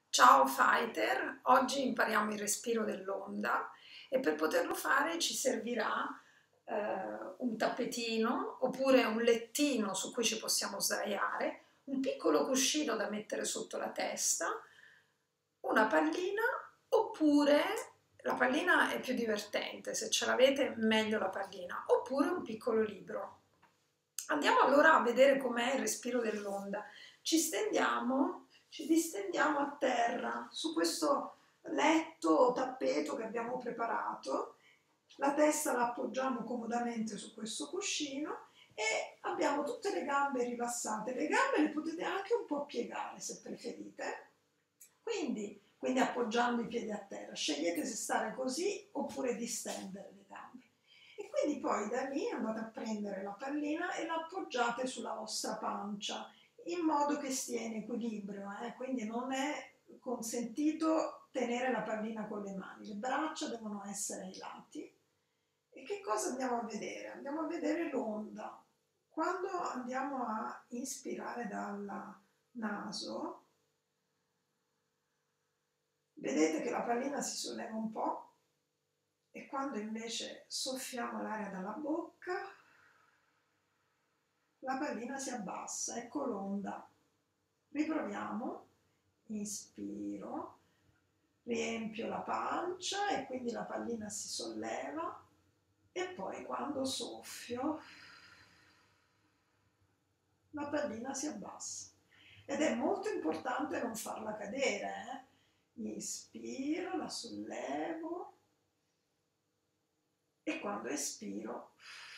Ciao Fighter, oggi impariamo il respiro dell'onda e per poterlo fare ci servirà un tappetino oppure un lettino su cui ci possiamo sdraiare, un piccolo cuscino da mettere sotto la testa, una pallina oppure la pallina è più divertente, se ce l'avete meglio la pallina, oppure un piccolo libro. Andiamo allora a vedere com'è il respiro dell'onda. Ci distendiamo a terra su questo letto o tappeto che abbiamo preparato, la testa la appoggiamo comodamente su questo cuscino e abbiamo tutte le gambe rilassate. Le gambe le potete anche un po' piegare se preferite, quindi appoggiando i piedi a terra. Scegliete se stare così oppure distendere le gambe. E quindi poi da lì andate a prendere la pallina e la appoggiate sulla vostra pancia in modo che stia in equilibrio, quindi non è consentito tenere la pallina con le mani, le braccia devono essere ai lati. E che cosa andiamo a vedere? Andiamo a vedere l'onda. Quando andiamo a inspirare dal naso, vedete che la pallina si solleva un po' e quando invece soffiamo l'aria dalla bocca, la pallina si abbassa. Ecco l'onda. Riproviamo. Inspiro, riempio la pancia e quindi la pallina si solleva e poi quando soffio la pallina si abbassa. Ed è molto importante non farla cadere. Inspiro, la sollevo e quando espiro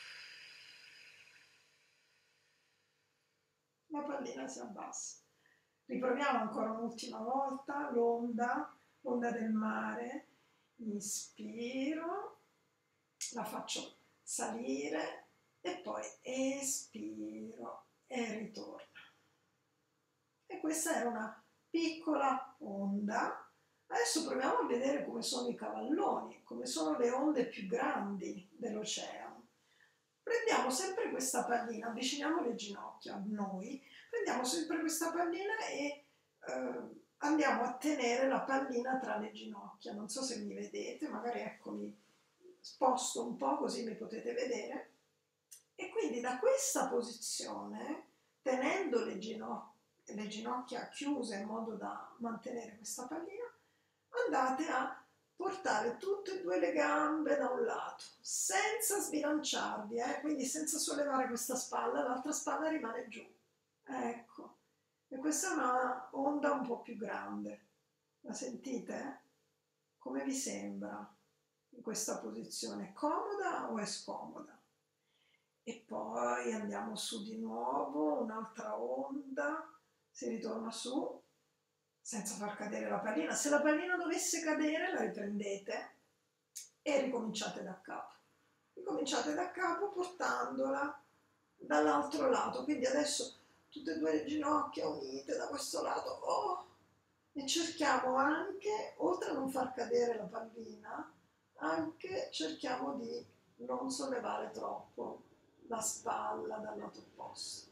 la pallina si abbassa. Riproviamo ancora un'ultima volta l'onda del mare. Inspiro, la faccio salire e poi espiro e ritorno. E questa era una piccola onda. Adesso proviamo a vedere come sono i cavalloni, come sono le onde più grandi dell'oceano. Prendiamo sempre questa pallina, avviciniamo le ginocchia a noi, prendiamo sempre questa pallina e andiamo a tenere la pallina tra le ginocchia. Non so se mi vedete, magari ecco mi sposto un po' così mi potete vedere. E quindi da questa posizione, tenendo le ginocchia chiuse in modo da mantenere questa pallina, andate a portare tutte e due le gambe da un lato, senza sbilanciarvi, quindi senza sollevare questa spalla, l'altra spalla rimane giù. Ecco, e questa è una onda un po' più grande. La sentite? Come vi sembra in questa posizione? È comoda o è scomoda? E poi andiamo su di nuovo, un'altra onda, si ritorna su senza far cadere la pallina. Se la pallina dovesse cadere, la riprendete e ricominciate da capo. Ricominciate da capo portandola dall'altro lato. Quindi adesso tutte e due le ginocchia unite da questo lato. Oh! E cerchiamo anche, oltre a non far cadere la pallina, anche cerchiamo di non sollevare troppo la spalla dal lato opposto.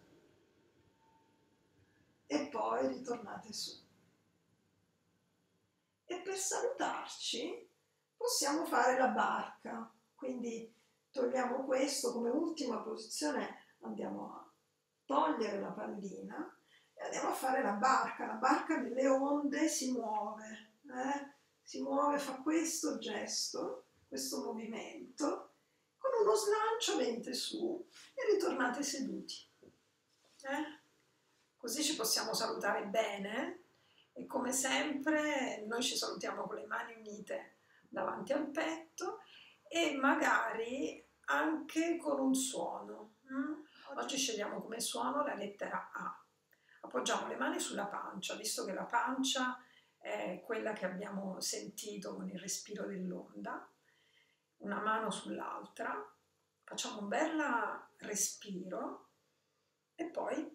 E poi ritornate su. E per salutarci possiamo fare la barca, quindi togliamo questo come ultima posizione, andiamo a togliere la pallina e andiamo a fare la barca delle onde si muove, fa questo gesto, questo movimento, con uno slancio venite su e ritornate seduti. Così ci possiamo salutare bene. E come sempre noi ci salutiamo con le mani unite davanti al petto e magari anche con un suono. Oggi scegliamo come suono la lettera A. Appoggiamo le mani sulla pancia, visto che la pancia è quella che abbiamo sentito con il respiro dell'onda. Una mano sull'altra, facciamo un bel respiro e poi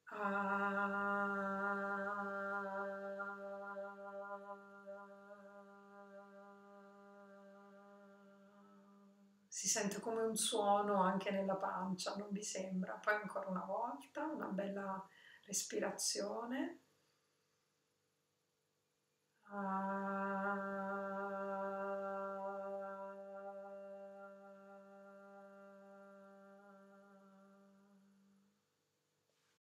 si sente come un suono anche nella pancia, non vi sembra? Poi ancora una volta, una bella respirazione.